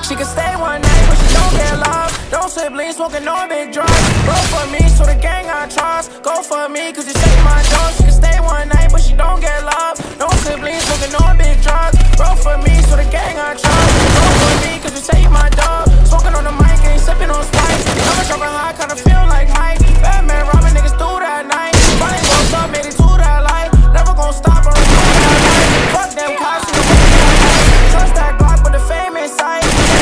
She can stay one night, but she don't get love. Don't siblings smoking no big drugs. Roll for me, so the gang I trust. Go for me, cause you save my dough. She can stay one night, but she don't get love. No siblings smoking no big drugs. Roll for me, so the gang I trust. Go for me, cause you save my dough. Smoking on the mic, ain't sipping on Sprite. I'm a dropping high, kinda feel like Mike. Batman robbing niggas through that night. Finally woke up, made it to that light. Never gon' stop or that night. Fuck them cops in the way that night. Trust that Glock with the fame inside.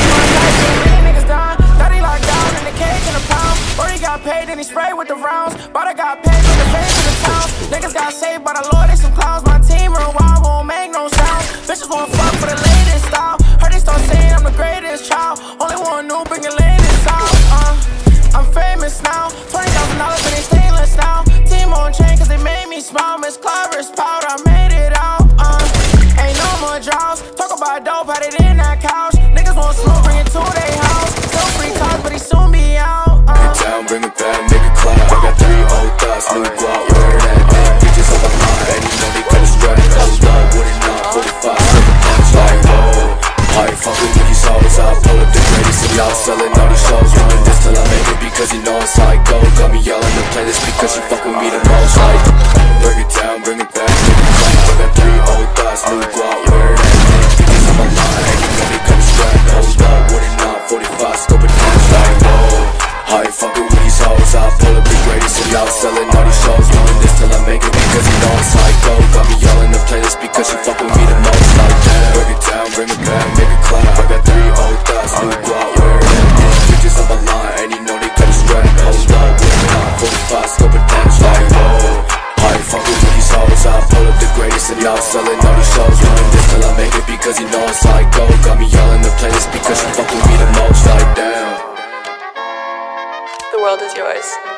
Paid and he sprayed with the rounds. But I got paid with the face of the town. Niggas got saved by the Lord, they some clowns. My team real wild, won't make no sound. Bitches wanna fuck for the latest style. Heard they start saying I'm the greatest child. Only one new, bring your latest out. I'm famous now. $20,000 and they stainless now. Team on chain cause they made me smile. Miss Clover's powder, I made it out. Ain't no more draws. Talk about dope, had it in that couch. Niggas want smoke, bring it to their house. Still free cars, but he soon be out. Bring it back, make it clap. I got 3 old thoughts, new guap, wearing that thing. Bitches on my mind, and you know they cut a strap. Hold up, what it not, 45, punch like, whoa. I ain't fucking with these hoes, I pull up the greatest city, I'm selling all these shows. Doing this till I make it, because you know it's how I go. Got me yelling the playlist, because you fuck with me the most. Like, bring it down, bring it back, make it clap. I got 3 old thoughts, new guap, wearing that thing. Bitches on my mind, and you know they cut a strap. Hold up, what it not, 45, scoping punch like, whoa. I ain't fucking with these hoes, I pull up the greatest city, I'm selling all these shows. Doing this till I make it, because you know it's how I go. Got me yelling the playlist, because you fuck with me the most. Like, damn, bring it down, bring it back, make it clap. I got 3 old thoughts, new guap, wearing that thing. Bitches on my line, and you know they cut a strap. Hold up, with it on 45, scoping punch like, whoa. I ain't fucking with these hoes, I pull up the greatest city, I'm selling all these shows. Doing this till I make it, because you know it's how I go. Got me yelling the playlist, because you fuck with me the most. Like, damn. The world is yours.